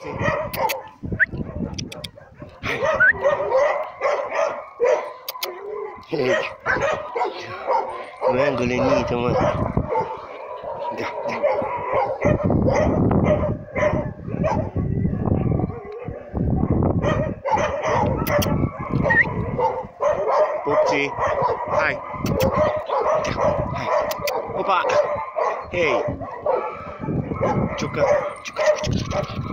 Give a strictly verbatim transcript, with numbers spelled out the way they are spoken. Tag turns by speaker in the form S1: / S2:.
S1: Hei, mai am gălenită, mă. Da, da. Pupții, hai. Hai. Opa! Hei! Ciucă, ciucă, ciucă, ciucă, ciucă.